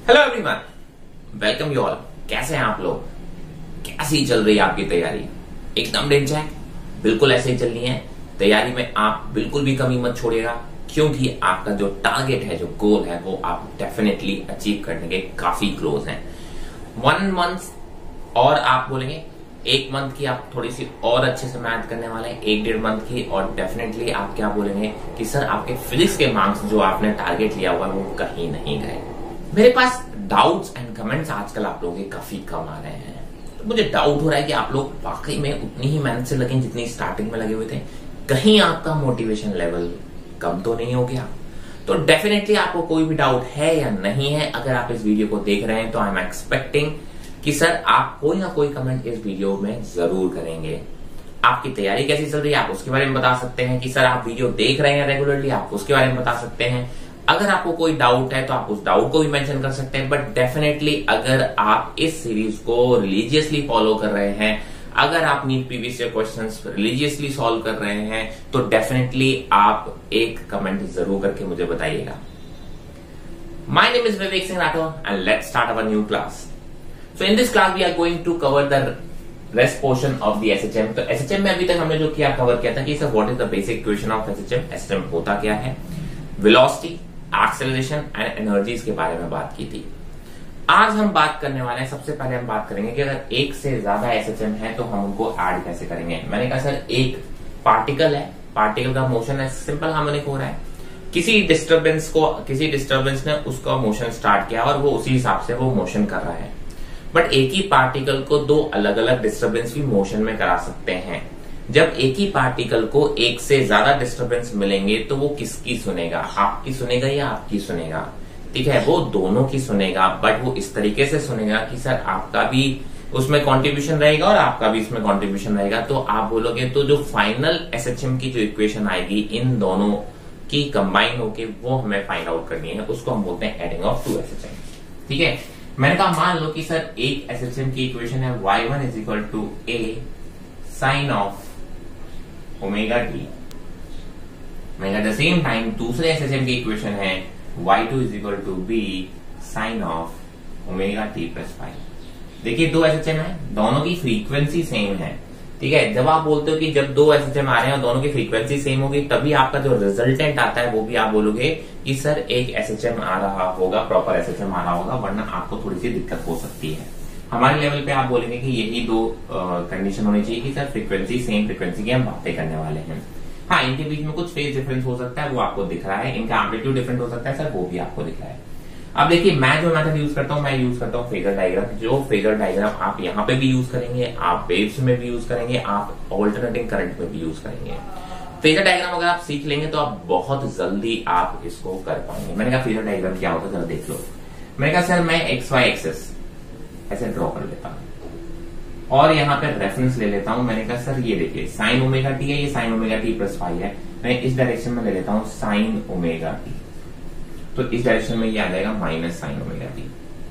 Hello everyone, welcome you all. कैसे हैं आप लोग? कैसी चल रही है आपकी तैयारी? एकदम डेंचैक, बिल्कुल ऐसे ही चलनी है। तैयारी में आप बिल्कुल भी कमी मत छोड़िएगा, क्योंकि आपका जो टारगेट है, जो गोल है, वो आप डेफिनेटली अचीव करने के काफी क्लोज हैं। 1 मंथ और आप बोलेंगे 1 मंथ की आप थोड़ी सी और अच्छे से मेहनत करने वाले हैं, 1-1.5 मंथ की, और डेफिनेटली आप क्या बोलेंगे कि सर आपके फिजिक्स के मार्क्स जो आपने टारगेट लिया हुआ है वो कहीं नहीं गए। मेरे पास डाउट्स एंड कमेंट्स आजकल आप लोगों के काफी कम आ रहे हैं, तो मुझे डाउट हो रहा है कि आप लोग वाकई में उतनी ही मेहनत से लगे जितनी स्टार्टिंग में लगे हुए थे। कहीं आपका मोटिवेशन लेवल कम तो नहीं हो गया? तो डेफिनेटली आपको कोई भी डाउट है या नहीं है, अगर आप इस वीडियो को देख रहे हैं तो आई एम एक्सपेक्टिंग कि सर आप कोई ना कोई कमेंट इस वीडियो में जरूर करेंगे। आपकी तैयारी कैसी चल रही है आप उसके बारे में बता सकते हैं, कि सर आप वीडियो देख रहे हैं रेगुलरली, आप उसके बारे में बता सकते हैं। अगर आपको कोई डाउट है तो आप उस डाउट को भी मेंशन कर सकते हैं। बट डेफिनेटली अगर आप इस सीरीज को रिलीजियसली फॉलो कर रहे हैं, अगर आप NEET previous year questions religiously solve कर रहे हैं, तो डेफिनेटली आप एक कमेंट जरूर करके मुझे बताइएगा। My name is Vivek Singh Rathore and let's start our new class. So in this class we are going to cover the rest portion of the SHM. तो एसएचएम में अभी तक हमने जो किया कवर किया था कि sir what is the basic equation of SHM, SHM होता क्या है, वेलोसिटी, एक्सेलरेशन एंड एनर्जीज के बारे में बात की थी। आज हम बात करने वाले हैं, सबसे पहले हम बात करेंगे कि अगर एक से ज्यादा एसएचएम है तो हम उनको ऐड कैसे करेंगे। मैंने कहा सर एक पार्टिकल है, पार्टिकल का मोशन है, सिंपल हार्मोनिक हो रहा है, किसी डिस्टर्बेंस ने उसका मोशन स्टार्ट किया और वो उसी हिसाब से वो मोशन कर रहा है। बट एक ही पार्टिकल को 2 अलग अलग डिस्टर्बेंस भी मोशन में करा सकते हैं। जब एक ही पार्टिकल को एक से ज्यादा डिस्टर्बेंस मिलेंगे तो वो किसकी सुनेगा? आपकी सुनेगा या आपकी सुनेगा? ठीक है, वो दोनों की सुनेगा, बट वो इस तरीके से सुनेगा कि सर आपका भी उसमें कंट्रीब्यूशन रहेगा और आपका भी इसमें कंट्रीब्यूशन रहेगा। तो आप बोलोगे तो जो फाइनल एसएचएम की जो इक्वेशन आएगी इन दोनों की कंबाइन होके वो हमें फाइंड आउट करनी है, उसको हम बोलते हैं एडिंग ऑफ 2 एसएचएम। ठीक है, मैंने कहा मान लो कि सर एक एसएचएम की इक्वेशन है y1 is equal to a sine of omega t. At the same time दूसरे एसएचएम की इक्वेशन है y2 is equal to B sine of omega t plus 5। देखिए 2 एसएचएम है, दोनों की फ्रीक्वेंसी सेम है। ठीक है, जब आप बोलते हो कि जब 2 एसएचएम आ रहे हैं और दोनों की फ्रीक्वेंसी सेम होगी, तभी आपका जो रिजल्टेंट आता है वो भी आप बोलोगे कि सर एक एसएचएम आ रहा होगा, प्रॉपर एसएचएम आ रहा होगा, वरना आपको थोड़ी सी दिक्कत हो सकती है। हमारे लेवल पे आप बोलेंगे कि यही 2 कंडीशन होनी चाहिए कि सर फ्रीक्वेंसी सेम फ्रीक्वेंसी की हम बातें करने वाले हैं। हाँ, इनके बीच में कुछ फेज डिफरेंस हो सकता है, वो आपको दिख रहा है, इनका एम्पलीट्यूड डिफरेंट हो सकता है सर, वो भी आपको दिख रहा है। अब देखिए मैं जो मेथड यूज करता हूँ, मैं यूज करता हूँ फेजर डायग्राम। जो फेजर डायग्राम आप यहाँ पे भी यूज करेंगे, आप वेव्स में भी यूज करेंगे, आप ऑल्टरनेटिंग करंट में भी यूज करेंगे। फेजर डायग्राम अगर आप सीख लेंगे तो आप बहुत जल्दी आप इसको कर पाएंगे। मैंने कहा फेजर डायग्राम क्या होता है, जरा देख लो। मैंने कहा सर मैं XY एक्सिस ऐसे ड्रॉ कर लेता हूं और यहाँ पे रेफरेंस ले लेता हूं। मैंने कहा सर ये देखिए साइन ओमेगा टी है, ये साइन ओमेगा टी प्लस 5 है। मैं इस डायरेक्शन में ले लेता हूं साइन ओमेगा टी, तो इस डायरेक्शन में ये आ जाएगा minus sine omega t.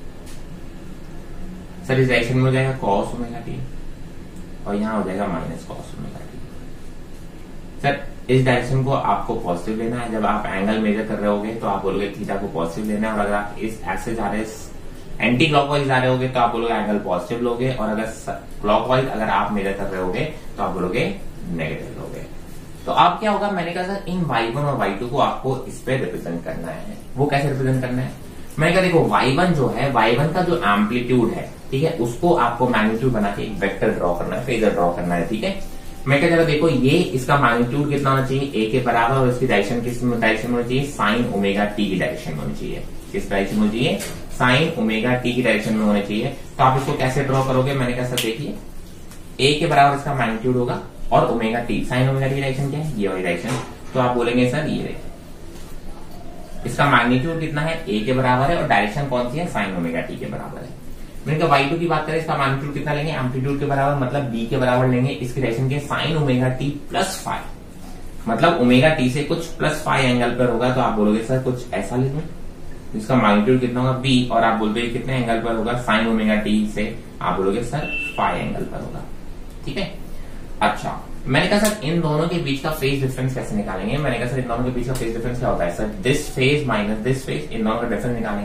Sir इस डायरेक्शन में हो जाएगा कॉस ओमेगा टी और यहाँ हो जाएगा minus cos omega t. Sir इस डायरेक्शन को आपको पॉजिटिव लेना है। जब आप एंगल मेजर कर रहे होगे तो आप बोलोगे थीटा को पॉजिटिव लेना है, और अगर आप इस एक्सिस जा रहे एंटी क्लॉकवाइज जा रहे होगे तो आप बोलोगे एंगल पॉजिटिव लोगे, और अगर क्लॉकवाइज अगर आप मेजर कर रहे होगे तो आप बोलोगे नेगेटिव लोगे। तो अब क्या होगा, मैंने कहा सर इन y1 और y2 को आपको इस पे रिप्रेजेंट करना है। वो कैसे रिप्रेजेंट करना है? मैंने कहा देखो y1 जो है, y1 का जो एम्पलीट्यूड है, ठीक है, उसको आपको मैग्नीट्यूड बना के एक वेक्टर ड्रॉ करना है, फेजर ड्रॉ करना है। ठीक है, मैं क्या जरा देखो ये इसका मैग्नीट्यूड कितना होना चाहिए, a के बराबर, और इसकी डायरेक्शन किस डायरेक्शन में होनी चाहिए, साइन ओमेगा टी की डायरेक्शन में होनी चाहिए। किस डायरेक्शन में होनी चाहिए? साइन ओमेगा टी की डायरेक्शन में होने चाहिए। तो आप इसको कैसे ड्रॉ करोगे? मैंने कहा सर देखिए a के बराबर इसका मैग्नीट्यूड होगा और omega t, sine omega t की डायरेक्शन क्या है, ये वाली डायरेक्शन। तो आप बोलेंगे सर ये देखिए इसका मैग्नीट्यूड कितना है, a के बराबर है, और डायरेक्शन कौन सी है, साइन ओमेगा टी के बराबर है। मैंने कहा y2 की बात करें, इसका मैग्नीट्यूड कितना लेंगे, एम्पलीट्यूड के बराबर, मतलब b के बराबर लेंगे, इसकी डायरेक्शन के साइन ओमेगा टी प्लस 5, मतलब ओमेगा टी से कुछ प्लस 5 एंगल पर होगा। तो आप बोलोगे सर कुछ ऐसा लिखूं, इसका मैग्नीट्यूड कितना होगा b, और आप बोलते हैं कितने एंगल पर होगा, साइन ओमेगा टी से, आप बोलोगे सर 5 एंगल पर होगा। ठीक है, अच्छा मैंने कहा सर इन दोनों के बीच का फेज डिफरेंस कैसे निकालेंगे। मैंने कहा सर इन दोनों के बीच का फेज डिफरेंस क्या होता है, sir this phase minus this phase, इन दोनों का डिफरेंस निकालेंगे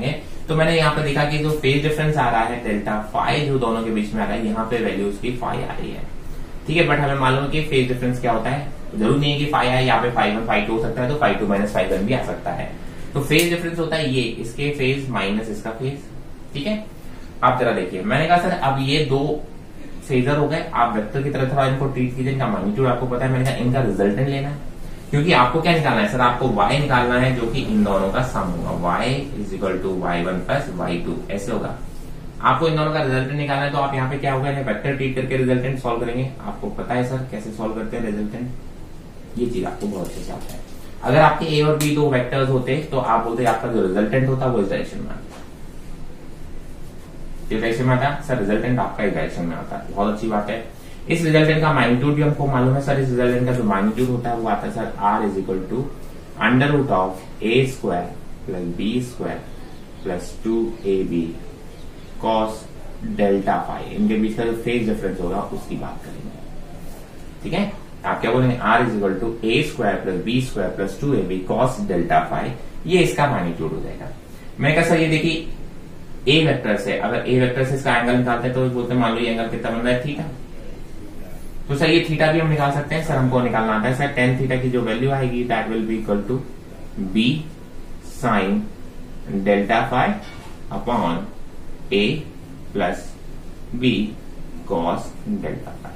तो मैंने यहाँ पे देखा कि जो फेज डिफरेंस आ रहा है डेल्टा फाई जो दोनों के बीच में आ रहा है, यहाँ पे वैल्यू उसकी फाई आ रही है। ठीक है, बट हमें मालूम है कि फेज डिफरेंस क्या होता है, जरूर नहीं है कि फाई है, यहाँ पे फाई 1 फाई 2 हो सकता है, तो फाई 2 माइनस फाई 1 भी आ सकता है। तो फेज डिफरेंस होता है ये, इसके फेज माइनस इसका फेज। ठीक है, आप जरा देखिए, मैंने कहा सर अब ये दो फेजर हो गए, आप वेक्टर की तरह थोड़ा इनको ट्रीट कीजिए, इनका मैग्नीट्यूड आपको पता है, मैंने कहा इनका रिजल्टेंट लेना है, क्योंकि आपको क्या निकालना है सर, आपको y निकालना है जो कि इन दोनों का सम होगा, y is equal to y1 plus y2 ऐसे होगा। आपको इन दोनों का रिजल्टेंट निकालना है, तो आप यहाँ पे क्या होगा, वेक्टर ट्रीट करके रिजल्टेंट सॉल्व करेंगे। आपको पता है सर कैसे सॉल्व करते हैं रिजल्टेंट, ये चीज आपको बहुत अच्छे से आता है। अगर आपके ए और बी दो वेक्टर्स होते तो आप बोलते आपका जो रिजल्टेंट होता वो इस डायरेक्शन में आता, इस डायरेक्शन में आता सर, रिजल्टेंट आपका इस डायरेक्शन में आता है, बहुत अच्छी बात है। इस रिजल्टेंट का मैग्नीट्यूड भी हमको मालूम है सर, इस रिजल्टेंट का जो मैग्नीट्यूड होता है वो आता है sir r is equal to under root of a square plus b square plus 2ab cos delta phi. इनके बीच का जो फेज डिफरेंस होगा उसकी बात करेंगे। ठीक है, आप क्या बोलेंगे, r is equal to a square plus b square plus 2ab cos delta phi, ये इसका मैग्नीट्यूड हो जाएगा। मैंने कहा सर ये देखिए a वेक्टर से, अगर a वेक्टर से इसका एंगल निकालते हैं तो बोलते हैं मान लो ये एंगल कितना बन रहा है, थीटा। तो सर ये थीटा भी हम निकाल सकते हैं सर, हमको निकालना आता है सर टेन थीटा की जो वैल्यू आएगी that will be equal to b sine delta phi upon a plus b cos delta phi.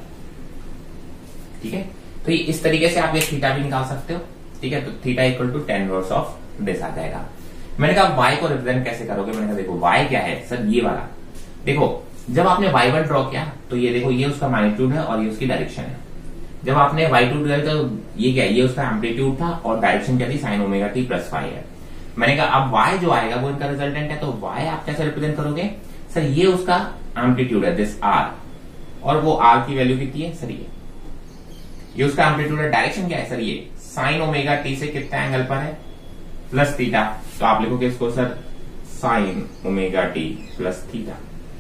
ठीक है, तो ये इस तरीके से आप ये थीटा भी निकाल सकते हो। ठीक है, तो theta equal to 10 inverse of this आ जाएगा। मैंने कहा y को रिप्रेजेंट कैसे करोगे, मैंने कहा देखो y क्या है सर, ये वाला देखो, जब आपने y1 ड्रॉ किया तो ये देखो ये उसका मैग्नीट्यूड है और ये उसकी डायरेक्शन है। जब आपने y2 ड्रॉ किया तो ये क्या है, ये उसका एम्पलीट्यूड था और डायरेक्शन क्या थी, sine omega t plus phi है। मैंने कहा अब y जो आएगा वो इनका रिजल्टेंट है, तो y आप कैसे रिप्रेजेंट करोगे सर, ये उसका एम्पलीट्यूड है दिस r, और वो r की वैल्यू कितनी है सर, ये उसका एम्पलीट्यूड है। डायरेक्शन क्या है सर, ये साइन ओमेगा टी से कितना एंगल पर है, प्लस थीटा, तो आप लिखोगे इसको sir sine omega t plus theta.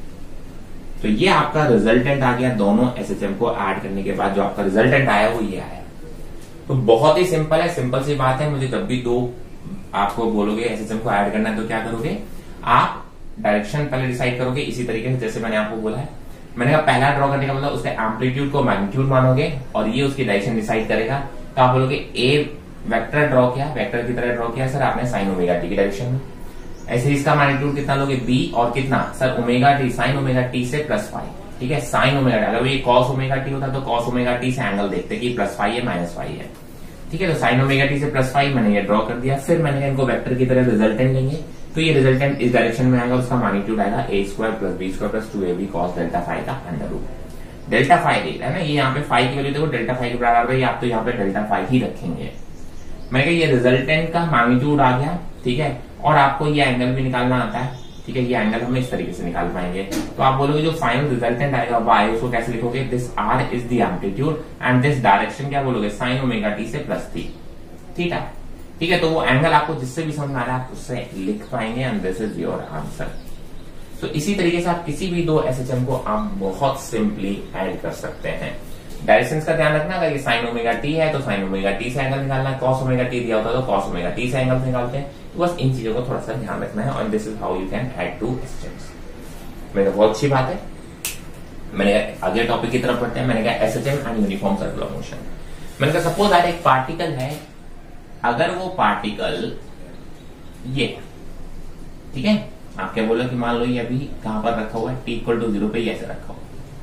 तो ये आपका रिजल्टेंट आ गया, दोनों एसएचएम को ऐड करने के बाद जो आपका रिजल्टेंट आया वो ये आया। तो बहुत ही सिंपल है, सिंपल सी बात है। मुझे जब भी दो आपको बोलोगे एसएचएम को ऐड करना है तो क्या करोगे, आप डायरेक्शन पहले डिसाइड करोगे इसी तरीके से जैसे मैंने आपको बोला है। मैंने कहा पहला ड्रॉ करने का मतलब उसके एम्पलीट्यूड को मैग्नीट्यूड मानोगे और ये उसकी डायरेक्शन डिसाइड करेगा। तो आप बोलोगे ए वेक्टर ड्रॉ किया, वेक्टर की तरह ड्रॉ किया सर आपने साइन ओमेगा टी की डायरेक्शन में, ऐसे इसका मैग्नीट्यूड कितना लोगे बी और कितना sir omega t, sine omega t से प्लस फाई। ठीक है, साइन ओमेगा टी, अगर ये कॉस ओमेगा टी होता तो कॉस ओमेगा टी से एंगल देखते कि प्लस फाई है माइनस फाई है। ठीक है, तो साइन ओमेगा टी से प्लस फाई मैंने ये ड्रॉ कर दिया। फिर मैंने इनको वेक्टर की तरह रिजल्टेंट लेंगे, तो ये रिजल्टेंट इस डायरेक्शन में आएगा, उसका मैग्नीट्यूड आएगा A square plus B square plus 2ab cos delta phi का अंडर रूट। डेल्टा फाई देख रहा है ना, ये यहाँ पे फाई की वैल्यू देखो डेल्टा फाई के बराबर है, आप तो यहाँ पे डेल्टा फाई ही रखेंगे। मैंने कहा ये रिजल्टेंट का मैग्नीट्यूड आ गया। ठीक है, और आपको ये एंगल भी निकालना आता है। ठीक है, ये एंगल हम इस तरीके से निकाल पाएंगे। तो आप बोलोगे जो फाइनल रिजल्टेंट आएगा y, उसको कैसे लिखोगे, this r is the amplitude and this direction क्या बोलोगे, साइन ओमेगा टी से प्लस थीटा। ठीक है, तो वो एंगल आपको जिससे भी समझ में आ रहा है आप उससे लिख पाएंगे and this is your answer. तो इसी तरीके से आप किसी भी दो एसएचएम को आप बहुत सिंपली ऐड कर सकते हैं। डायरेक्शन का ध्यान रखना, अगर ये साइन ओमेगा टी है तो साइन ओमेगा टी से एंगल निकालना है, कॉस ओमेगा टी दिया होता है तो कॉस ओमेगा टी से एंगल निकालते हैं। तो बस इन चीजों को थोड़ा सा ध्यान रखना है और this is how you can add two SHMs. मैंने बहुत अच्छी बात है। मैंने अगले टॉपिक की तरफ बढ़ते हैं। मैंने कहा SHM and uniform circular motion. मैंने कहा सपोज दैट एक पार्टिकल है, अगर वो पार्टिकल ये, ठीक है, आप क्या बोला कि मान लो ये अभी कहां पर रखा हुआ है, t इक्वल टू 0 पे ये ऐसे रखा हुआ।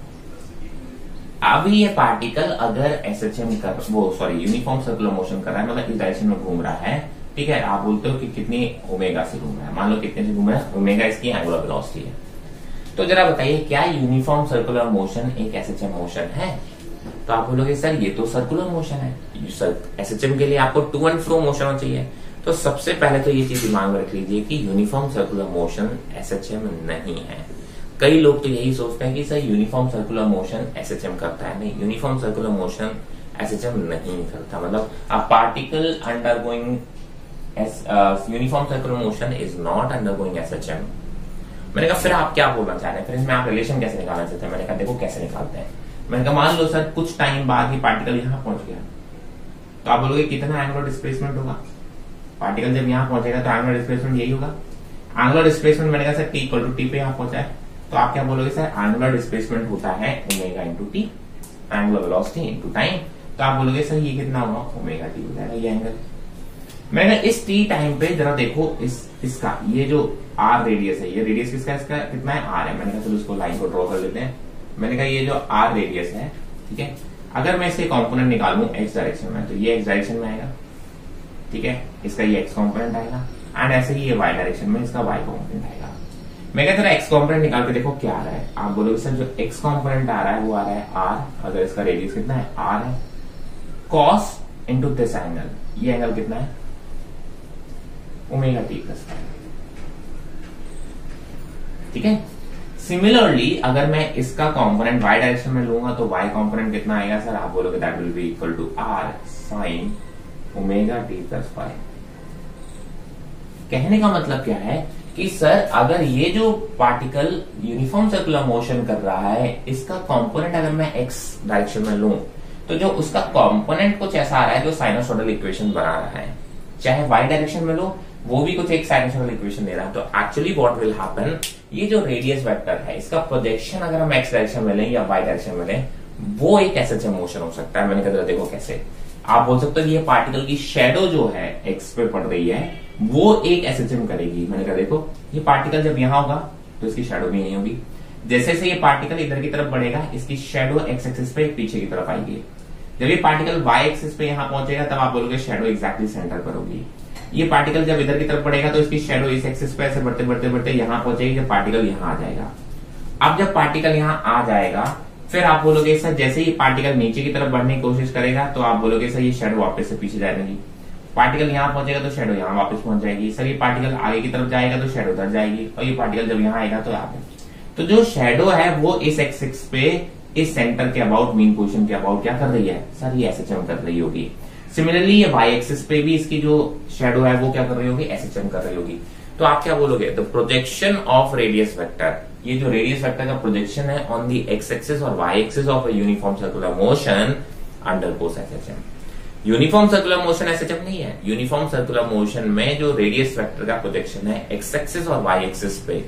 अभी ये पार्टिकल अगर एसएचएम कर यूनिफॉर्म सर्कुलर मोशन कर रहा है, मतलब इस डायरेक्शन में घूम रहा है। ठीक है, आप बोलते हो कि कितनी ओमेगा से घूम रहा है, मान लो कितने से घूम रहा है, ओमेगा इसकी एंगुलर वेलोसिटी है। तो जरा बताइए क्या यूनिफॉर्म सर्कुलर मोशन एक एसएचएम मोशन है? तो आप बोलोगे सर ये तो सर्कुलर मोशन है। एसएचएम के लिए आपको टू एंड फ्रो मोशन होना चाहिए। तो सबसे पहले तो ये चीज दिमाग में रख लीजिए कि यूनिफॉर्म सर्कुलर मोशन एसएचएम नहीं है। कई लोग तो यही सोचते हैं कि sir uniform circular motion SHM करता है। नहीं, यूनिफॉर्म सर्कुलर मोशन एसएचएम नहीं करता। मतलब a particle undergoing uniform circular motion is not undergoing SHM. मैंने कहा फिर आप क्या बोलना चाह रहे हैं, फिर इसमें आप रिलेशन कैसे निकालना चाहते हैं? मैंने कहा देखो कैसे निकालते हैं। मैंने कहा मान लो सर कुछ टाइम बाद ही पार्टिकल यहां पहुंच गया, तो आप बोलोगे कितना एंगुलर डिस्प्लेसमेंट होगा? पार्टिकल जब यहां पहुंचेगा तो एंगुलर डिस्प्लेसमेंट यही होगा। एंगुलर डिस्प्लेसमेंट मैंने कहा sir t equal to t पे यहां पहुंचा है, तो आप क्या बोलोगे सर एंगुलर डिस्प्लेसमेंट होता है omega into t, angular velocity into time, तो आप बोलोगे सर ये कितना हुआ ओमेगा टी हो जाएगा ये एंगल। मैंने इस टी टाइम पे जरा देखो इसका ये जो आर रेडियस है, ये रेडियस किसका इसका कितना है आर है, मैंने कहा चलो इसको लाइन को ड्रॉ कर लेते हैं। मैंने कहा ये जो आर रेडियस है ठीक है, अगर मैं इसके कंपोनेंट निकालूं एक्स डायरेक्शन में तो ये एक्स डायरेक्शन में आएगा ठीक है, इसका ये एक्स कंपोनेंट आएगा, एंड ऐसे ही ये वाई डायरेक्शन में इसका वाई कंपोनेंट आएगा। मैं कहता एक्स कंपोनेंट निकाल के देखो क्या आ रहा है, आप बोलोगे सर जो एक्स कंपोनेंट आ रहा है वो आ रहा है आर, अगर इसका रेडियस कितना है आर है, कॉस इंटू दिस एंगल, ये एंगल कितना है ओमेगा टी प्लस फाइव ठीक है। सिमिलरली अगर मैं इसका कंपोनेंट y डायरेक्शन में लूंगा तो y कंपोनेंट कितना आएगा सर, आप बोलोगे that will be equal to R sine omega t plus five. कहने का मतलब क्या है कि सर अगर ये जो पार्टिकल यूनिफॉर्म सर्कुलर मोशन कर रहा है इसका कंपोनेंट अगर मैं x डायरेक्शन में लूं तो जो उसका कंपोनेंट कुछ ऐसा आ रहा है जो साइनसोइडल इक्वेशन बना रहा है, चाहे y डायरेक्शन में लो वो भी कुछ एक साइनसोइडल इक्वेशन दे रहा है। तो एक्चुअली व्हाट विल हैपन, ये जो रेडियस वेक्टर है इसका प्रोजेक्शन अगर हम एक्स डायरेक्शन में लें या वाई डायरेक्शन में लें वो एक एसएचएम मोशन हो सकता है। मैंने कहा देखो कैसे, आप बोल सकते हो कि ये पार्टिकल की शेडो जो है एक्स पे पड़ रही है वो एक एसएचएम करेगी। मैंने कहा देखो ये पार्टिकल जब यहां होगा तो इसकी शेडो भी यहीं होगी, जैसे से ये पार्टिकल इधर की तरफ बढ़ेगा इसकी शेडो एक्स एक्सिस पे पीछे की तरफ आएगी, जब ये पार्टिकल वाई एक्सिस पे यहां पहुंचेगा तब आप बोलोगे शेडो एग्जैक्टली सेंटर पर होगी। ये पार्टिकल जब इधर की तरफ बढ़ेगा तो इसकी शेडो इस एक्सिस पे ऐसे बढ़ते बढ़ते बढ़ते यहां पहुंचेगी जब पार्टिकल यहां आ जाएगा। अब जब पार्टिकल यहां आ जाएगा फिर आप बोलोगे सर जैसे ही पार्टिकल नीचे की तरफ बढ़ने की कोशिश करेगा तो आप बोलोगे सर ये शेडो वापस से पीछे जाएगी, पार्टिकल यहां पहुंचेगा तो शेडो यहां वापस पहुंच जाएगी, सर ये पार्टिकल आगे की तरफ जाएगा तो शेडो उधर जाएगी, और ये पार्टिकल जब यहां आएगा तो आगे। तो जो शेडो है वो इस एक्सिस पे इस सेंटर के अबाउट मीन पोजीशन के अबाउट क्या कर रही है सर ये एसएचएम कर रही होगी। सिमिलरली ये वाई एक्सिस पे भी इसकी जो शेडो है वो क्या कर रही होगी एसएचएम कर रही होगी। तो आप क्या बोलोगे the projection of radius vector, ये जो रेडियस वेक्टर का प्रोजेक्शन है ऑन दी एक्स एक्सिस और Y axis of a uniform circular motion undergoes SHM. Uniform circular motion SHM नहीं है, यूनिफॉर्म सर्कुलर मोशन में जो रेडियस वेक्टर का प्रोजेक्शन है एक्स एक्सिस और वाई एक्सिस पे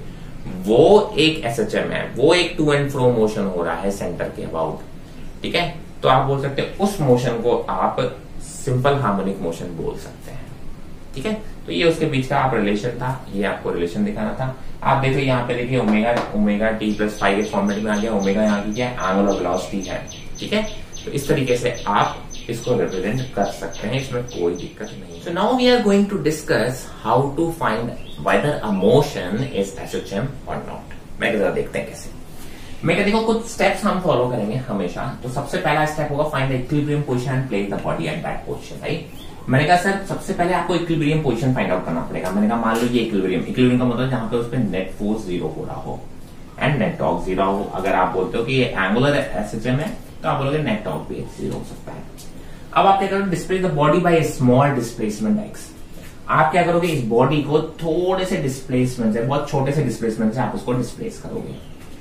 वो एक एसएचएम है, वो एक टू एंड फ्रो मोशन हो रहा है सेंटर के अबाउट ठीक है। तो आप बोल सकते हैं उस मोशन को आप सिंपल हार्मोनिक मोशन बोल सकते हैं ठीक है। तो ये उसके बीच का आप रिलेशन था, ये आपको रिलेशन दिखाना था। आप देखो यहाँ पे देखिए ओमेगा टी प्लस फाइव के फॉर्मेट में आ गया, ओमेगा यहाँ की क्या है एंगुलर वेलोसिटी है ठीक है। तो इस तरीके से आप इसको रिप्रेजेंट कर सकते हैं, इसमें कोई दिक्कत नहीं। So now we are going to discuss how to find whether a motion is SHM और नॉट। मैं जरा देखते हैं कैसे। मैं क्या देखो कुछ स्टेप्स हम फॉलो करेंगे हमेशा। तो सबसे पहला स्टेप होगा find the equilibrium position and place the body at that position right. मैंने कहा सर सबसे पहले आपको इक्विलिब्रियम पोजीशन फाइंड आउट करना पड़ेगा। मैंने कहा मान लो ये इक्विलिब्रियम का मतलब जहां पे उस पर नेट फोर्स जीरो हो रहा हो एंड नेट टॉर्क जीरो हो। अगर आप बोलते हो कि ये एंगुलर एसएचएम है तो आप बोलोगे नेट टॉर्क भी जीरो हो सकता है। अब आप क्या करोगे displace the body by small displacement X. आप क्या करोगे इस बॉडी को थोड़े से डिस्प्लेसमेंट से, बहुत छोटे से डिस्प्लेसमेंट से आप उसको डिस्प्लेस करोगे।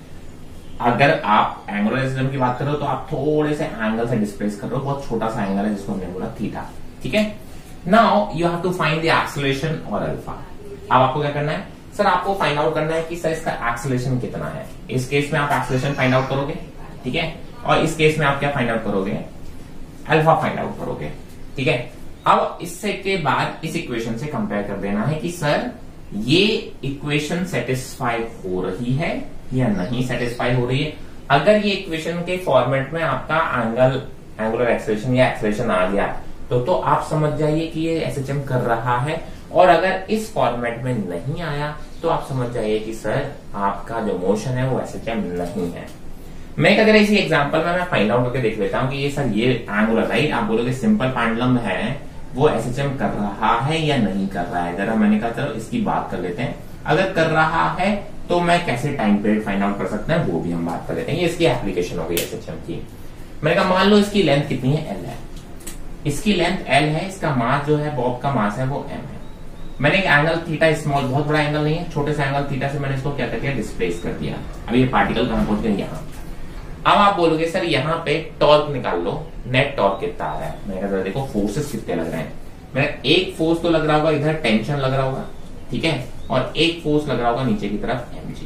अगर आप एंगुलर एसएचएम की बात करो तो आप थोड़े से एंगल से डिस्प्लेस कर रहे हो, बहुत छोटा सा एंगल है जिसको हमने बोला थीटा ठीक है। Now you have to find the acceleration और अल्फा। अब आपको क्या करना है सर, आपको फाइंड आउट करना है कि सर इसका एक्सेलरेशन कितना है। इस केस में आप एक्सेलरेशन फाइंड आउट करोगे ठीक है, और इस केस में आप क्या फाइंड आउट करोगे अल्फा फाइंड आउट करोगे ठीक है। अब इससे के बाद इस इक्वेशन से कंपेयर कर देना है कि सर ये इक्वेशन सेटिस्फाई हो रही है या नहीं सेटिस्फाई हो रही है। अगर ये इक्वेशन के फॉर्मेट में आपका एंगुलर एक्सेलरेशन या एक्सेलरेशन आ गया तो आप समझ जाइए कि ये एसएचएम कर रहा है, और अगर इस फॉर्मेट में नहीं आया तो आप समझ जाइए कि सर आपका जो मोशन है वो एसएचएम नहीं है। मैं अगर इसी एग्जांपल में मैं फाइंड आउट करके देख लेता हूं कि ये सर ये एंगुलर राइट, आप बोलोगे सिंपल पेंडुलम है वो एसएचएम कर रहा है या नहीं कर रहा है। जरा मैंने कहा चलो इसकी बात कर लेते हैं। अगर कर रहा है तो मैं कैसे टाइम पीरियड फाइंड आउट कर सकते हैं वो भी हम बात कर लेते हैं। ये इसकी एप्लीकेशन हो गई एसएचएम की। मैंने कहा मान लो इसकी लेंथ कितनी है एल है, इसकी लेंथ एल है, इसका मास जो है बॉब का मास है वो एम है। मैंने एक एंगल थीटा स्मॉल, बहुत बड़ा एंगल नहीं है, छोटे से एंगल थीटा से मैंने इसको क्या कर दिया डिस्प्लेस कर दिया। अब ये पार्टिकल कहां पहुंच गया यहाँ। अब आप बोलोगे सर यहाँ पे टॉर्क निकाल लो, नेट टॉर्क कितना आ रहा है। मैंने कहा देखो फोर्सेस कितने लग रहे हैं। मेरा एक फोर्स तो लग रहा होगा इधर टेंशन लग रहा होगा ठीक है, और एक फोर्स लग रहा होगा नीचे की तरफ mg।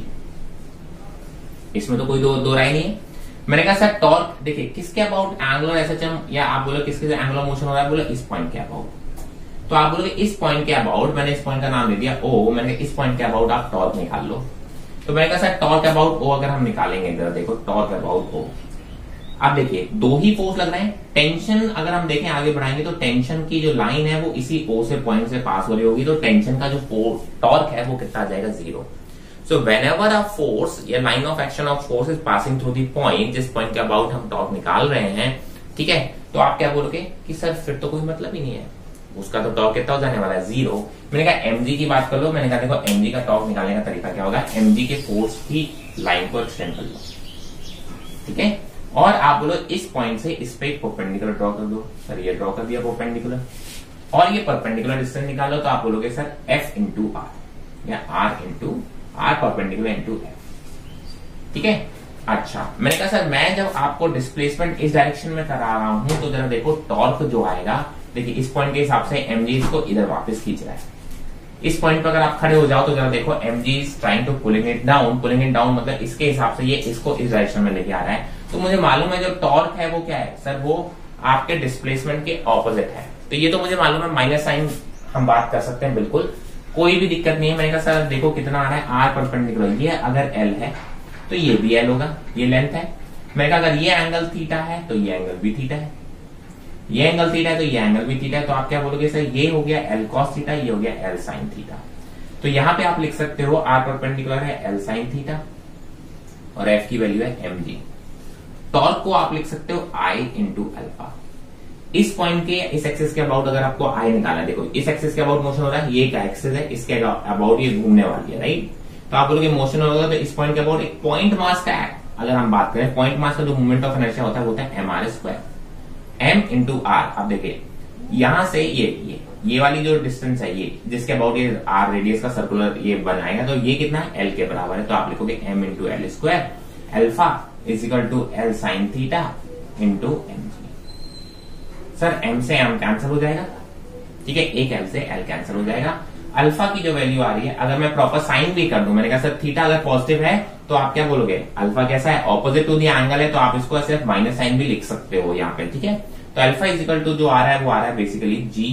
इसमें तो कोई दो राय नहीं है। मैंने कहा सर टॉर्क देखिए किसके अबाउट, एंगुलर एसएचएम, या आप बोलो किसके एंगुलर मोशन हो रहा है, बोलो इस पॉइंट के अबाउट। तो आप बोलोगे इस पॉइंट के अबाउट, मैंने इस पॉइंट का नाम दे दिया ओ, मैंने कहा इस पॉइंट के अबाउट आप टॉर्क निकाल लो। तो मैंने कहा सर टॉर्क अबाउट ओ अगर हम निकालेंगे, इधर देखो टॉर्क अबाउट ओ। अब देखिए दो ही फोर्स लग रहे हैं, टेंशन अगर हम देखें आगे बढ़ाएंगे तो टेंशन की जो लाइन है वो इसी ओ से पॉइंट से पास हो रही होगी, तो टेंशन का जो टॉर्क है वो कितना आ जाएगा, 0। So whenever a force या line of action of force is passing through the point, जिस पॉइंट के अबाउट हम टॉर्क निकाल रहे हैं, ठीक है, तो आप क्या बोलोगे कि सर फिर तो कोई मतलब ही नहीं है, उसका तो टॉर्क कितना हो जाने वाला है, 0। मैंने कहा mg की बात कर लो, मैंने कहा देखो mg का टॉर्क निकालने का तरीका क्या होगा, mg के फोर्स की लाइन को एक्सटेंड कर लो, ठीक है, और आप बोलो इस पॉइंट से इस पे एक परपेंडिकुलर ड्रॉ कर दो। सर ये ड्रॉ कर दिया परपेंडिकुलर, और ये परपेंडिकुलर डिस्टेंस निकालो, तो आप बोलोगे सर f इंटू आर या r into R perpendicular into F, ठीक है। अच्छा मैंने कहा सर मैं जब आपको डिस्प्लेसमेंट इस डायरेक्शन में करा रहा हूं तो जरा देखो टॉर्क जो आएगा, देखिए इस पॉइंट के हिसाब से mg इसको इधर वापस खींच रहा है। इस पॉइंट पर अगर आप खड़े हो जाओ तो जरा देखो mg is trying to pulling it down, मतलब इसके हिसाब से ये इसको इस डायरेक्शन में लेके आ रहा है। तो मुझे मालूम है जो टॉर्क है वो क्या है सर, वो आपके डिस्प्लेसमेंट के ऑपोजिट है। तो ये तो मुझे मालूम है, माइनस साइन हम बात कर सकते हैं, बिल्कुल कोई भी दिक्कत नहीं है। मैंने कहा सर देखो कितना आ रहा है, आर परपेंडिकुलर, ये अगर एल है तो ये भी एल होगा, ये लेंथ है। मैंने कहा अगर ये एंगल थीटा है तो ये एंगल भी थीटा है, ये एंगल थीटा है तो ये एंगल भी थीटा है। तो आप क्या बोलोगे सर, ये हो गया एल कॉस थीटा, ये हो गया एल साइन थीटा। तो यहां पे आप लिख सकते हो आर परपेंडिकुलर है एल साइन थीटा और एफ की वैल्यू है mg। टॉर्क को आप लिख सकते हो आई इंटू अल्फा। इस पॉइंट के इस एक्सिस के अबाउट अगर आपको आई निकालना है, देखो इस एक्सिस के अबाउट मोशन हो रहा है, ये का एक्सिस है, इसके अबाउट ये घूमने वाली है, राइट। तो आप बोलोगे मोशन होगा तो इस पॉइंट के अबाउट एक पॉइंट मास का अगर हम बात करें, पॉइंट मास का जो मूवमेंट ऑफ इनर्शिया होता है वो होता है mr², m इंटू आर। अब देखिए यहां से ये वाली जो डिस्टेंस है, ये जिसके अबाउट ये आर रेडियस का सर्कुलर ये बनाएगा, तो ये कितना है, एल के बराबर है। तो आप लिखोगे m into L square alpha is equal to L sine theta into mg। Sir m से m कैंसिल हो जाएगा, ठीक है, एक l से l कैंसिल हो जाएगा। अल्फा की जो वैल्यू आ रही है, अगर मैं प्रॉपर साइन भी कर दूं, मैंने कहा सर थीटा अगर पॉजिटिव है तो आप क्या बोलोगे, अल्फा कैसा है, ऑपोजिट टू द एंगल है, तो आप इसको सिर्फ माइनस साइन भी लिख सकते हो यहाँ पे, ठीक है। तो अल्फा इज इक्वल टू जो आ रहा है वो आ रहा है basically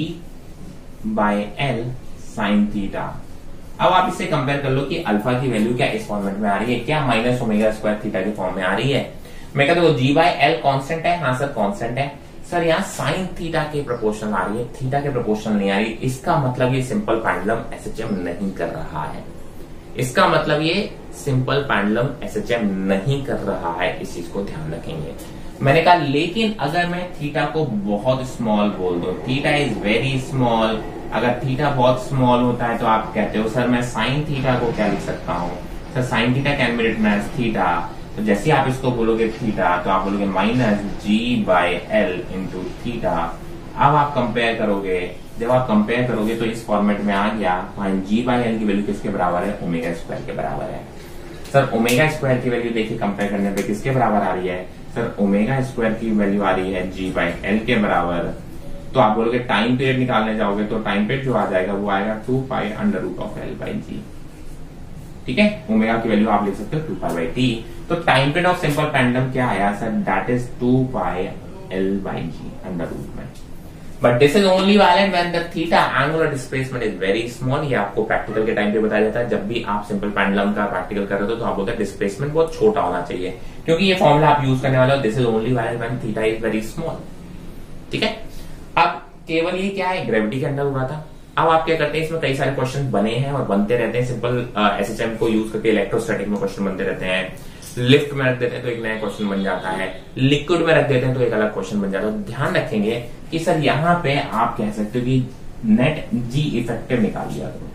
g by L sine theta. अब आप इससे कंपेयर कर लो कि अल्फा की वैल्यू क्या इस फॉर्मेट में आ रही है, क्या माइनस ओमेगा स्क्वायर थीटा के फॉर्म में आ रही है। मैं कहता हूँ g बाय एल कॉन्स्टेंट है, हाँ सर कॉन्स्टेंट है। सर यहाँ साइन थीटा के प्रोपोर्शनल आ रही है, थीटा के प्रोपोर्शनल नहीं आ रही, इसका मतलब ये सिंपल पेंडुलम एसएचएम नहीं कर रहा है, इसका मतलब ये सिंपल पेंडुलम एसएचएम नहीं कर रहा है, इस चीज को ध्यान रखेंगे। मैंने कहा लेकिन अगर मैं थीटा को बहुत स्मॉल बोल दूं, थीटा इज वेरी स्मॉल, अगर थीटा बहुत स्मॉल होता है तो आप कहते हो सर मैं साइन थीटा को क्या लिख सकता हूं, sir sine theta can be written as theta. तो जैसे आप इसको बोलोगे थीटा तो आप बोलोगे minus g by L into theta. अब आप कंपेयर करोगे, जब आप कंपेयर करोगे तो इस फॉर्मेट में आ गया, g बाय एल की वैल्यू किसके बराबर है, ओमेगा स्क्वायर के बराबर है। सर ओमेगा स्क्वायर की वैल्यू देखिए कंपेयर करने पे किसके बराबर आ रही है, सर ओमेगा स्क्वायर की वैल्यू आ रही है g बाय एल के बराबर। तो आप बोलोगे टाइम पीरियड निकालने जाओगे तो टाइम पीरियड जो आ जाएगा वो आएगा 2 pi under root of L by G, ठीक है। ओमेगा की वैल्यू आप लिख सकते हो 2 पाई बाई टी। तो time period of simple pendulum क्या आया sir, that is 2 pi l by g under root में। But this is only valid when the theta angular displacement is very small. ये आपको प्रैक्टिकल के time पे बताया जाता है, जब भी आप सिंपल पेंडुलम का प्रैक्टिकल कर रहे हो तो आप बोलते हैं डिस्प्लेसमेंट बहुत छोटा होना चाहिए, क्योंकि ये फॉर्मूला आप यूज करने वाले हो, this is only valid when theta is very small, ठीक है। अब केवल ये क्या है, ग्रेविटी के अंदर हुआ था। अब आप क्या करते हैं, इसमें कई सारे क्वेश्चन बने हैं और बनते रहते हैं, सिंपल एसएचएम को यूज करके इलेक्ट्रोस्टैटिक में क्वेश्चन बनते रहते हैं, लिफ्ट में रख देते हैं तो एक नया क्वेश्चन बन जाता है, लिक्विड में रख देते हैं तो एक अलग क्वेश्चन बन जाता है। तो ध्यान रखेंगे कि सर यहाँ पे आप कह सकते हो कि नेट जी इफेक्टिव निकाल लिया करो,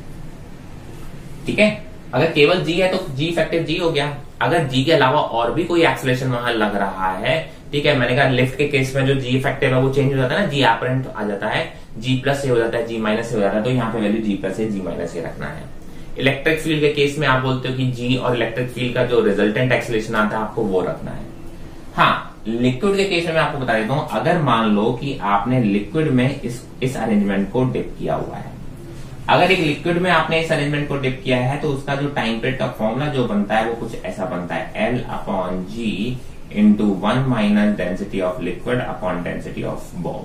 ठीक है। अगर केवल जी है तो जी इफेक्टिव जी हो गया, अगर जी के अलावा और भी कोई एक्सेलरेशन वहां लग रहा है, ठीक है। मैंने कहा लिफ्ट के केस में जो जी इफेक्टिव है वो चेंज हो जाता है ना, जी एपरेंट आ जाता है, जी प्लस से हो जाता है, जी माइनस से हो जाता है, तो यहाँ पे वैल्यू जी प्लस से जी माइनस से रखना है। इलेक्ट्रिक फील्ड के केस में आप बोलते हो कि जी और इलेक्ट्रिक फील्ड का जो रिजल्टेंट एक्सेलरेशन आता है आपको वो रखना है। हाँ, लिक्विड के केस में मैं आपको बता देता हूं, अगर मान लो कि आपने लिक्विड में इस अरेंजमेंट को डिप किया हुआ है, अगर एक लिक्विड में आपने इस अरेंजमेंट को डिप किया है तो उसका जो टाइम पीरियड का फॉर्मूला जो बनता है वो कुछ ऐसा बनता है, L/G into 1 minus density of liquid upon density of ball.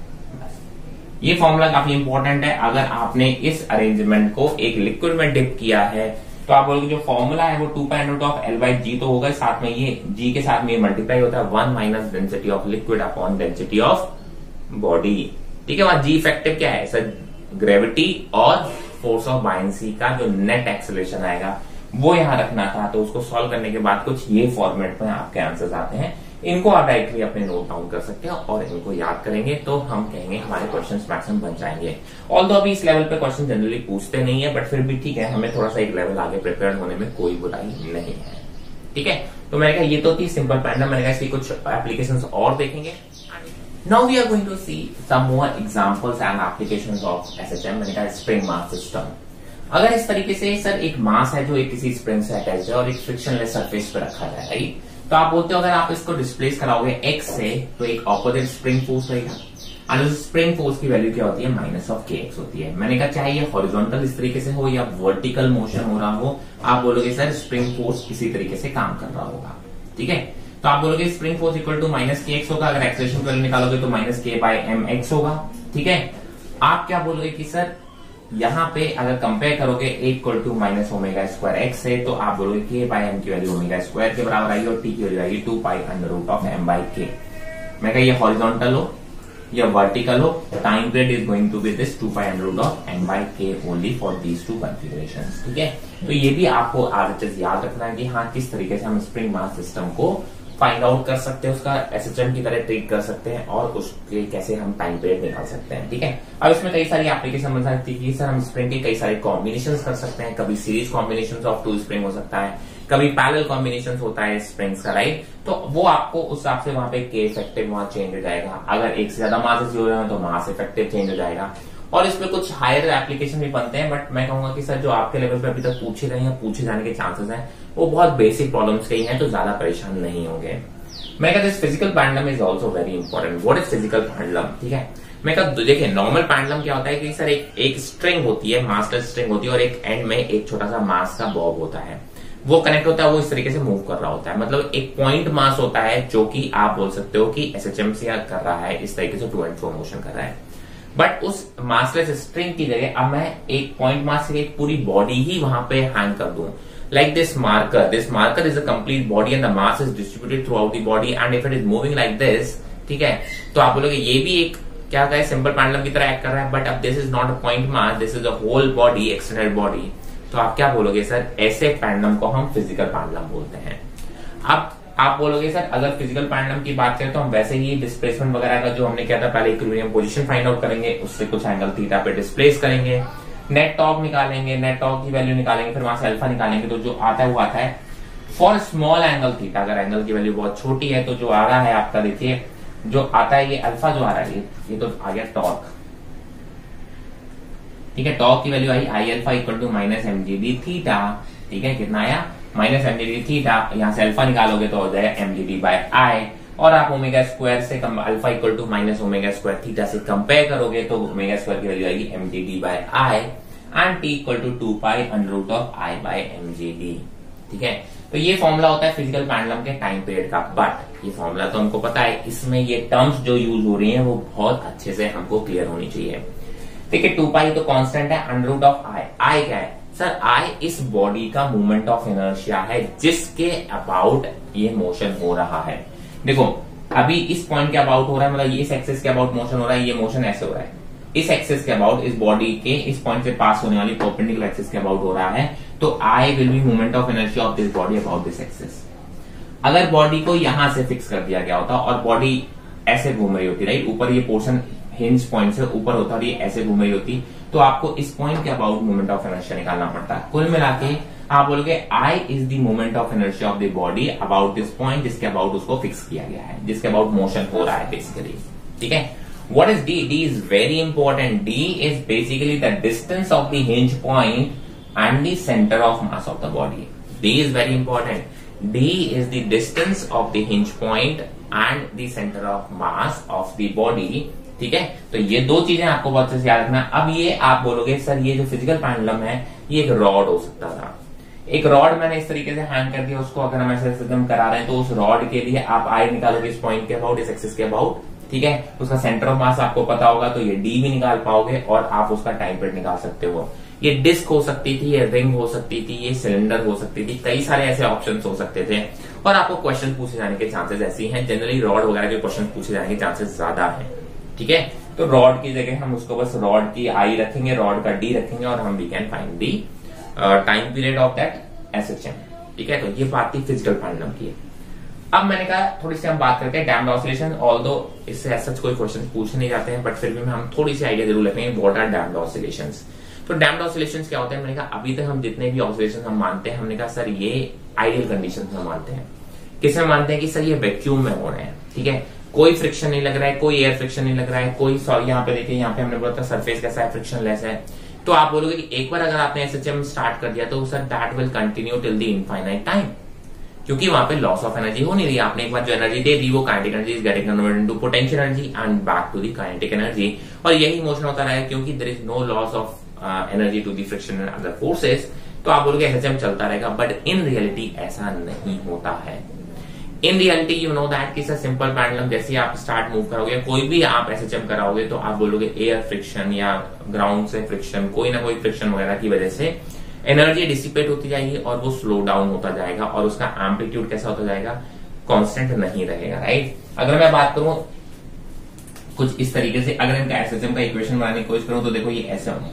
ये फॉर्मूला काफी इंपॉर्टेंट है। अगर आपने इस अरेंजमेंट को एक लिक्विड में डिप किया है तो आप बोलोगे जो फॉर्मूला है वो 2π√L/G तो होगा, साथ में ये G के साथ में मल्टीप्लाई होता है 1 minus density of liquid upon density of body. ठीक है, वहां G इफेक्टिव क्या है सर, ग्रेविटी और फोर्स ऑफ बायंसी का जो नेट एक्सेलरेशन आएगा वो यहां रखना था। तो उसको सॉल्व करने के बाद कुछ ये फॉर्मेट में आपके आंसर्स आते हैं। इनको आप डायरेक्टली अपने नोट डाउन कर सकते हैं और इनको याद करेंगे तो हम कहेंगे हमारे क्वेश्चंस मैक्सिमम बन जाएंगे। ऑल्दो अभी इस लेवल पे क्वेश्चन जनरली पूछते नहीं है, बट फिर भी ठीक है, हमें थोड़ा सा एक लेवल आगे प्रिपेयर होने में कोई बुराई नहीं है। ठीक है, तो मैंने कहा ये तो थी सिंपल पैटर्न। मैंने कहा इसकी कुछ एप्लीकेशंस और देखेंगे। Now we are going to see some more examples and applications of SHM। मैंने कहा स्प्रिंग मास सिस्टम। अगर इस तरीके से सर एक मास है जो एक किसी स्प्रिंग से अटैच है और एक फ्रिक्शनलेस सरफेस पे रखा है, राइट, तो आप बोलते हो अगर आप इसको डिस्प्लेस कराओगे x से तो एक ऑपोजिट स्प्रिंग फोर्स रहेगा और उस स्प्रिंग फोर्स की वैल्यू क्या होती है, -kx होती है। मैंने कहा चाहे ये हॉरिजॉन्टल इस तरीके से हो या वर्टिकल मोशन हो रहा हो, आप बोलोगे सर स्प्रिंग फोर्स इसी तरीके से काम कर रहा होगा। ठीक है, तो आप बोलोगे spring force equal to -kx होगा। अगर एक्सेलरेशन की वैल्यू निकालोगे तो -k/mx होगा। ठीक है, आप क्या बोलोगे कि सर यहां पे अगर कंपेयर करोगे इक्वल टू -ω²x से तो आप बोलोगे k/m की वैल्यू ω² के बराबर आएगी और t की वैल्यू आएगी 2π√m/k। मैं कहा ये हॉरिजॉन्टल हो या वर्टिकल हो, time period is going to be this 2π√m/k only for these two configurations. ठीक है, तो ये भी आपको आरएचएस याद रखना है कि हाँ किस तरीके से हम स्प्रिंग मास सिस्टम को फाइंड आउट कर सकते हैं, उसका एसएचएम की तरह ट्रीट कर सकते हैं और उसके कैसे हम टाइम पीरियड निकाल सकते हैं। ठीक है, अब इसमें कई सारी एप्लीकेशन बन सकती है कि सर हम स्प्रिंग के कई सारे कॉम्बिनेशन कर सकते हैं। कभी सीरीज कॉम्बिनेशन ऑफ 2 स्प्रिंग हो सकता है, कभी पैरेलल कॉम्बिनेशन होता है स्प्रिंग्स का, राइट, तो वो आपको उस हिसाब से वहां पे के इफेक्टिव वहां चेंज हो जाएगा। अगर एक से ज्यादा मासेस हो रहे हैं तो मास इफेक्टिव चेंज हो जाएगा और इसमें कुछ हायर एप्लीकेशन भी बनते हैं। बट मैं कहूंगा कि सर जो आपके लेवल पे अभी तक पूछे गए हैं, पूछे जाने के चांसेस हैं, वो बहुत बेसिक प्रॉब्लम्स के ही हैं, तो ज्यादा परेशान नहीं होंगे। मैं कहता हूं physical pendulum is also very important. What is physical pendulum? ठीक है, मैं कहता देखिए नॉर्मल पैंडलम क्या होता है कि सर एक स्ट्रिंग होती है, मासलेस स्ट्रिंग होती है और एक एंड में एक छोटा सा मास का बॉब होता है, वो कनेक्ट होता है, वो इस तरीके से मूव कर रहा होता है। मतलब एक पॉइंट मास होता है जो कि आप बोल सकते हो कि एसएचएम से कर रहा है, इस तरीके से टू एंड फ्रो मोशन कर रहा है। बट उस मासलेस स्ट्रिंग की जगह अब मैं एक पॉइंट मास से एक पूरी बॉडी ही वहां पे हैंग कर दूं, like this marker is a complete body and the mass is distributed throughout the body and if it is moving like this, ठीक है, तो आप बोलोगे ये भी एक क्या है सिंपल पैंडलम की तरह एक्ट कर रहा है, बट अब this is not a point mass, this is a whole body, extended body. तो आप क्या बोलोगे सर, ऐसे पैंडलम को हम फिजिकल पैंडलम बोलते हैं। अब आप बोलोगे सर अगर फिजिकल पैंडलम की बात करें तो हम वैसे ही डिस्प्लेसमेंट वगैरह का जो हमने किया था, पहले इक्विलिब्रियम पोजीशन फाइंड आउट करेंगे, उससे कुछ एंगल थीटा पे डिस्प्लेस करेंगे, नेट टॉर्क निकालेंगे, नेट टॉर्क की वैल्यू निकालेंगे, फिर वहां से अल्फा निकालेंगे, तो जो आता है वो आता है फॉर स्मॉल एंगल थीटा। अगर एंगल की वैल्यू बहुत छोटी है तो जो आ रहा है आपका, देखिए जो आता है ये अल्फा जो आ रहा है ये तो आ गया टॉर्क। ठीक है, टॉर्क की value I I alpha equal to -mgd theta. ठीक है, कितना आया -mgd थीटा, यहां से अल्फा निकालोगे तो हो जाएगा mgd/i और आप ω² से अल्फा इक्वल टू -ω² थीटा से कंपेयर करोगे तो ω² की वैल्यू आएगी mgd/i and t equal to 2π√i/mgd। ठीक है, तो ये फॉर्मूला होता है फिजिकल पैंडलम के टाइम पीरियड का। बट ये फॉर्मूला तो हमको पता है, इसमें ये टर्म्स जो यूज हो रही हैं वो बहुत अच्छे से हमको क्लियर होनी चाहिए। ठीक है, 2π तो कांस्टेंट है, √i, i क्या है सर, i इस बॉडी का मूवमेंट ऑफ इनर्शिया है जिसके अबाउट ये मोशन हो रहा है। देखो अभी इस पॉइंट के अबाउट हो रहा है, मतलब इस एक्सिस के अबाउट मोशन हो रहा है, ये मोशन ऐसे हो रहा है, इस एक्सिस के अबाउट, इस बॉडी के इस पॉइंट से पास होने वाली परपेंडिकुलर एक्सिस के अबाउट हो रहा है, तो I will be movement of inertia of this body about this axis. अगर बॉडी को यहां से फिक्स कर दिया गया होता और बॉडी ऐसे घूम रही होती, राइट, ऊपर ये पोर्शन हिंज पॉइंट से ऊपर होता और ये ऐसे घूम रही होती, तो आपको इस पॉइंट के अबाउट मूवमेंट ऑफ इनर्शिया निकालना पड़ता है। कुल मिला के आप बोलोगे I is the movement of inertia of the body about this point जिसके अबाउट उसको फिक्स किया गया है, जिसके अबाउट मोशन हो रहा है बेसिकली। ठीक है, what is d? D is very important. D is basically the distance of the hinge point and the centre of mass of the body. D is very important. D is the distance of the hinge point and the centre of mass of the body ठीक है, तो ये दो चीजें आपको बहुत अच्छे से याद रखना। अब ये आप बोलोगे सर ये जो फिजिकल पेंडुलम है ये एक रॉड हो सकता था, एक रॉड मैंने इस तरीके से हैंग कर दिया उसको, अगर हम ऐसे सिस्टम करा रहे हैं तो उस रॉड के लिए आप आई निकालोगे इस पॉइंट के अबाउट, इस एक्सिस के अबाउट, ठीक है, उसका सेंटर ऑफ मास आपको पता होगा तो ये डी भी निकाल पाओगे और आप उसका टाइम पीरियड निकाल सकते हो। ये डिस्क हो सकती थी, ये रिंग हो सकती थी, ये सिलेंडर हो सकती थी, कई सारे ऐसे ऑप्शंस हो सकते थे और आपको क्वेश्चन पूछे जाने के चांसेस ऐसी हैं, जनरली रॉड वगैरह के क्वेश्चन पूछे जाने के चांसेस ज्यादा हैं, ठीक है। तो रॉड की जगह हम उसको बस रॉड की आई रखेंगे, रॉड का डी रखेंगे और हम we can find the time period of that SHM, ठीक है। तो ये बात थी फिजिकल पेंडुलम की। अब मैंने कहा थोड़ी सी हम बात करते हैं डैम्प्ड ऑसिलेशन, ऑल्दो इससे सच कोई क्वेश्चन पूछे नहीं जाते हैं बट फिर भी हम थोड़ी सी आइडिया जरूर रखेंगे व्हाट आर डैम्प्ड ऑसिलेशंस। तो डैम्प्ड ऑसिलेशंस क्या होते हैं, मैंने कहा अभी तक हम जितने भी ऑसिलेशन हम मानते हैं, हमने कहा सर ये आइडियल कंडीशन में मानते हैं। किसमें मानते हैं कि सर ये वैक्यूम में हो रहे हैं, ठीक है, कोई फ्रिक्शन नहीं लग रहा है, कोई एयर फ्रिक्शन नहीं लग रहा है, कोई यहाँ पे देखिए यहाँ पे हमने बोला था सरफेस कैसा है, फ्रिक्शन लेस है। तो आप बोलोगे कि एक बार अगर आपने एसएचएम स्टार्ट कर दिया तो sir that will continue till the infinite time, क्योंकि वहां पे लॉस ऑफ एनर्जी हो नहीं रही। आपने एक बार जो एनर्जी दे दी वो kinetic energy is getting converted into potential energy and back to the kinetic energy, और यही मोशन होता रहा है क्योंकि there is no loss of energy to the friction and other forces. तो आप बोलोगे एसएचएम चलता रहेगा, बट इन रियलिटी ऐसा नहीं होता है। In reality you know that कि सर सिंपल पेंडुलम जैसे आप स्टार्ट मूव करोगे, कोई भी आप एसएचएम कराओगे तो आप बोलोगे एयर फ्रिक्शन या ग्राउंड से फ्रिक्शन, कोई ना कोई फ्रिक्शन वगैरह की वजह से एनर्जी डिसिपेट होती जाएगी और वो स्लो डाउन होता जाएगा और उसका एम्पलीट्यूड कैसा होता जाएगा, कांस्टेंट नहीं रहेगा, राइट। अगर मैं बात करूं कुछ इस तरीके से, अगर इनका एसएचएम का इक्वेशन बनाने की कोशिश करूं तो देखो ये ऐसे होंगे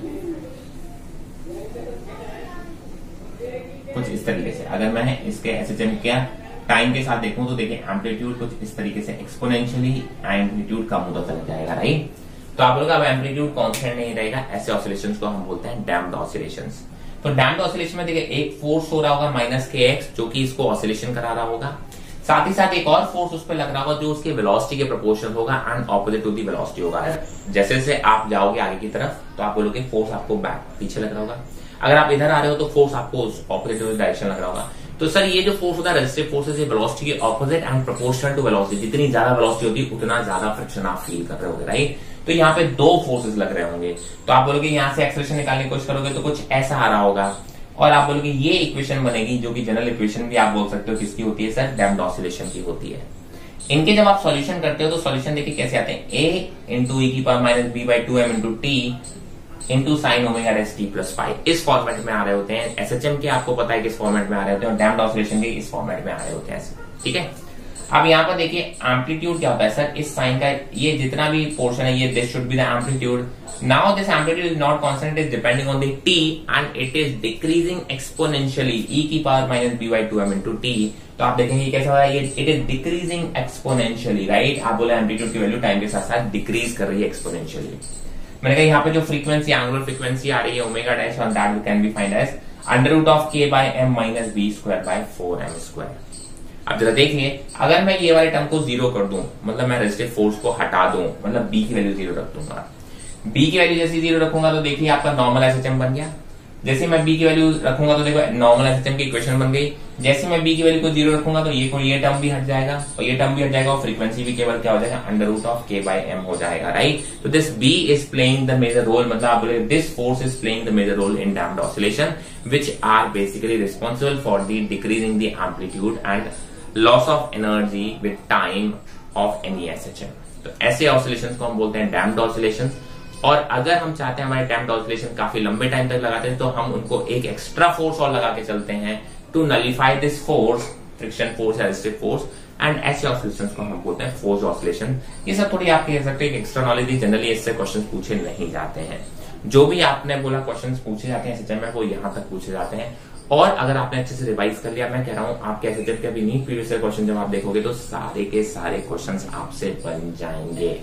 कुछ इस तरीके से। अगर मैं इसके एसएचएम क्या टाइम के साथ देखूं तो देखिए एम्पलीट्यूड कुछ इस तरीके से एक्सपोनेंशियली एम्पलीट्यूड कम होता चला जाएगा, राइट। तो आप लोग अब एम्पलीट्यूड कांस्टेंट नहीं रहेगा, ऐसे ऑसिलेशंस को हम बोलते हैं डैम्प्ड ऑसिलेशंस। तो डैम्प्ड ऑसिलेशन में देखिए एक फोर्स हो रहा होगा माइनस के एक्स जो कि इसको ऑसिलेशन करा रहा होगा, साथ ही साथ एक और फोर्स उस पर लग रहा होगा जो उसके वेलोसिटी के प्रोपोर्शनल होगा and opposite to the velocity होगा। जैसे जैसे आप जाओगे आगे की तरफ तो आप बोलोगे फोर्स आपको बैक पीछे लग रहा होगा, अगर आप इधर आ रहे हो तो फोर्स आपको ऑपोजिट डायरेक्शन लग रहा होगा। तो सर ये जो फोर्स होता है रेजिस्टिव फोर्स है वेलोसिटी के opposite and proportional to velocity, जितनी ज्यादा वेलोसिटी होगी उतना ज्यादा फ्रिक्शन आप फील कर रहे होगे, राइट। तो यहाँ पे दो फोर्सेस लग रहे होंगे, तो आप बोलोगे यहाँ से एक्सेलरेशन निकालने की कोशिश करोगे तो कुछ ऐसा आ रहा होगा और आप बोलोगे ये इक्वेशन बनेगी जो कि जनरल इक्वेशन भी आप बोल सकते हो किसकी होती है सर, डैम्प्ड ऑसिलेशन की होती है। इनके जब आप सॉल्यूशन करते हो तो सॉल्यूशन देखिए कैसे आते हैं, a इंटू ई की power minus b by 2m into t into sine omega s t plus five, इस फॉर्मेट में आ रहे होते हैं। एसएचएम के आपको पता है किस फॉर्मेट में आ रहे होते हैं और डैम्प्ड ऑसिलेशन के इस फॉर्मेट में आ रहे होते हैं, ठीक है। अब यहाँ पर देखिए एम्पलीट्यूड क्या होता है सर, इस साइन का ये जितना भी पोर्शन है ये this should be the amplitude. Now this amplitude is not constant, is depending on the t and it is decreasing exponentially e की power minus b by 2m into t. तो आप देखेंगे कैसा हो रहा है, ये it is decreasing exponentially, right. आप बोले एम्पलीट्यूड की वैल्यू टाइम के साथ साथ डिक्रीज कर रही है एक्सपोनेंशियली। मैंने कहा यहाँ पे जो फ्रीक्वेंसी एंगुलर फ्रीक्वेंसी आ रही है ओमेगा डैश और that can be find as under root of k by m minus b square by 4m square. अब जरा देखिए अगर मैं ये वाले टर्म को जीरो कर दूं, मतलब मैं रेजिस्टिव फोर्स को हटा दूं, मतलब बी की वैल्यू जीरो रख दूंगा, बी की वैल्यू जैसे जीरो रखूंगा तो देखिए आपका नॉर्मल एसएचएम बन गया। जैसे मैं बी की वैल्यू रखूंगा तो देखो नॉर्मल एसएचएम की इक्वेशन बन गई। जैसे मैं बी की वैल्यू को जीरो रखूंगा तो ये टर्म भी हट जाएगा और ये टर्म भी हट जाएगा और फ्रीक्वेंसी भी केवल क्या हो जाएगा, under root of k by m हो जाएगा, राइट। तो this b is playing the major role, मतलब आप बोले this force is playing the major role in damped oscillation which are basically responsible for the decreasing the amplitude and loss of energy with time of any SHM. तो ऐसे oscillations को हम बोलते हैं damped oscillations. और अगर हम चाहते हैं हमारे डैम्प्ड ऑसिलेशन काफी लंबे टाइम तक लगाते हैं तो हम उनको एक एक्स्ट्रा फोर्स और लगा के चलते हैं to nullify this force, friction force, resistive force, and ऐसे ऑसिलेशंस को हम बोलते हैं फोर्स ऑसिलेशन। ये सब थोड़ी आप कह सकते हैं एक्स्ट्रा नॉलेज ही, जनरली इससे क्वेश्चन पूछे नहीं जाते हैं। जो भी आपने बोला क्वेश्चन पूछे जाते हैं एसएचएम में वो यहां तक पूछे जाते हैं। और अगर आपने अच्छे से रिवाइज कर लिया, मैं कह रहा हूं आपके एसएचएम के अभी नीट प्रीवियस क्वेश्चन जब आप देखोगे तो सारे के सारे क्वेश्चन आपसे बन जाएंगे।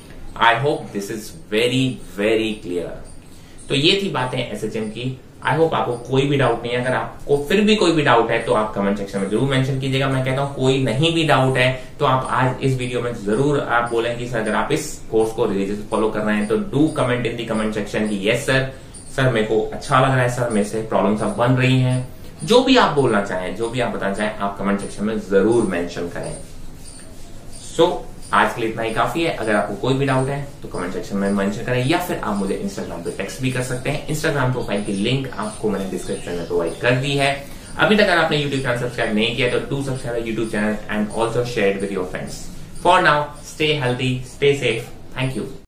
I hope this is very very clear. तो ये थी बातें एसएचएम की। आई होप आपको कोई भी डाउट नहीं है। अगर आपको फिर भी कोई भी डाउट है तो आप कमेंट सेक्शन में जरूर मेंशन कीजिएगा। मैं कहता हूं कोई नहीं भी डाउट है तो आप आज इस वीडियो में जरूर आप बोलेंगे सर अगर आप इस कोर्स को रिलीजियस फॉलो कर रहे हैं तो do comment in the comment section की यस सर मेरे को अच्छा लग रहा है, सर मेरे से प्रॉब्लम्स अब बन रही हैं। जो भी आप बोलना चाहें, जो भी आप बताना चाहें, आप कमेंट सेक्शन में जरूर मेंशन करें। सो आज के लिए इतना ही काफी है। अगर आपको कोई भी डाउट है तो कमेंट सेक्शन में मेंशन करें या फिर आप मुझे इंस्टाग्राम पे टेक्स्ट भी कर सकते हैं। इंस्टाग्राम प्रोफाइल की लिंक आपको मैंने डिस्क्रिप्शन में प्रोवाइड कर दी है। अभी तक अगर आपने यूट्यूब चैनल सब्सक्राइब नहीं किया तो do subscribe YouTube channel and also share with your friends. For now stay healthy, stay safe. Thank you.